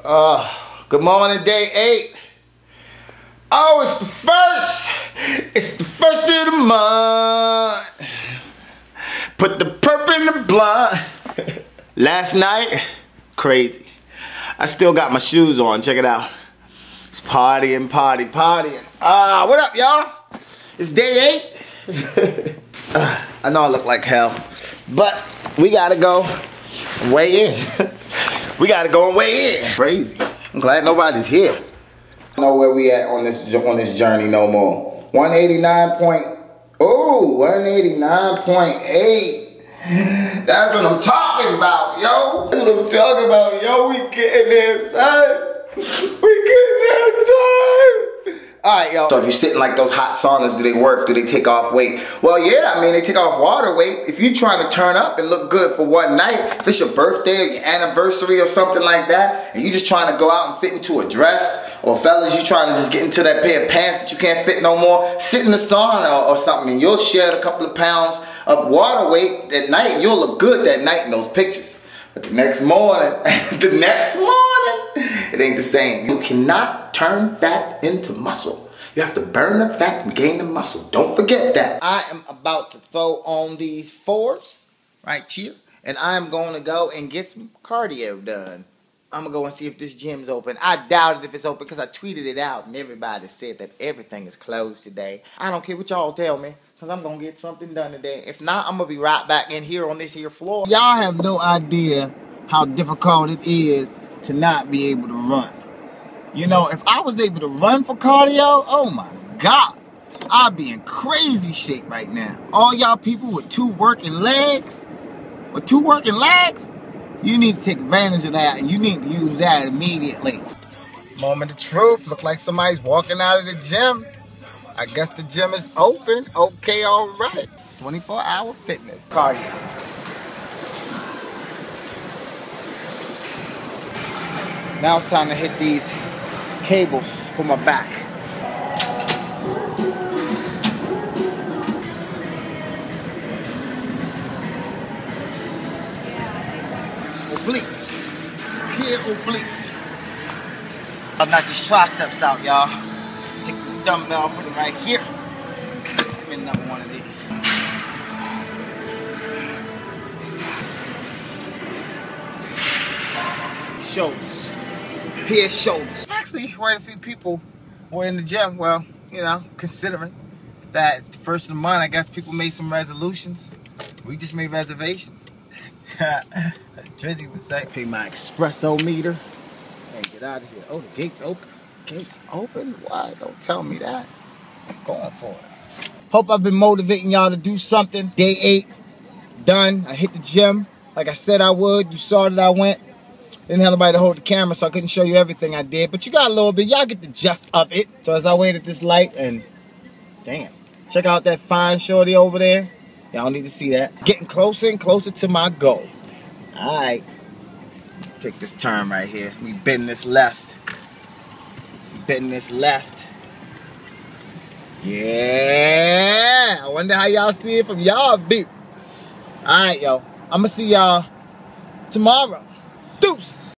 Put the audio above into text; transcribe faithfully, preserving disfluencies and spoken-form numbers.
Uh, good morning, day eight. Oh, it's the first. It's the first of the month. Put the purple in the blunt. Last night, crazy. I still got my shoes on. Check it out. It's partying, party, partying. Ah, uh, what up, y'all? It's day eight. uh, I know I look like hell, but we gotta go and weigh in. We gotta go and weigh in. Crazy. I'm glad nobody's here. I don't know where we at on this on this journey no more. one eighty-nine point. Oh, one eighty-nine point eight. That's what I'm talking about, yo. That's what I'm talking about, yo. We getting there, son. We getting there, son. Alright, yo. So if you're sitting like those hot saunas, do they work? Do they take off weight? Well, yeah, I mean, they take off water weight. If you're trying to turn up and look good for one night, if it's your birthday or your anniversary or something like that, and you're just trying to go out and fit into a dress, or fellas, you trying to just get into that pair of pants that you can't fit no more, sit in the sauna or, or something, and you'll shed a couple of pounds of water weight that night, and you'll look good that night in those pictures. But the next morning, the next morning, it ain't the same. You cannot turn fat into muscle. You have to burn the fat and gain the muscle. Don't forget that. I am about to throw on these fours right here, and I'm going to go and get some cardio done. I'm going to go and see if this gym's open. I doubt it if it's open because I tweeted it out, and everybody said that everything is closed today. I don't care what y'all tell me, because I'm going to get something done today. If not, I'm going to be right back in here on this here floor. Y'all have no idea how difficult it is to not be able to run. You know, if I was able to run for cardio, oh my God, I'd be in crazy shape right now. All y'all people with two working legs, with two working legs, you need to take advantage of that, and you need to use that immediately. Moment of truth. Look like somebody's walking out of the gym. I guess the gym is open. Okay, all right. twenty-four hour fitness. Cardio. Now it's time to hit these cables for my back. Obliques. Here, obliques. I'll knock these triceps out, y'all. Take this dumbbell, put it right here. Give me another one of these. Shoulders. Here, shoulders. Actually, quite a few people were in the gym. Well, you know, considering that it's the first of the month, I guess people made some resolutions. We just made reservations. As Drizzy would say. Pay my espresso meter. Hey, get out of here. Oh, the gate's open. Gates open? Why? Don't tell me that. I'm going for it. Hope I've been motivating y'all to do something. Day eight, done. I hit the gym like I said I would. You saw that I went. Didn't have nobody to hold the camera, so I couldn't show you everything I did. But you got a little bit. Y'all get the gist of it. So as I wait at this light, and damn, check out that fine shorty over there. Y'all need to see that. Getting closer and closer to my goal. All right. Take this turn right here. We bend this left. Bend this left. Yeah. I wonder how y'all see it from y'all view. All right, yo. I'm going to see y'all tomorrow. Deuces.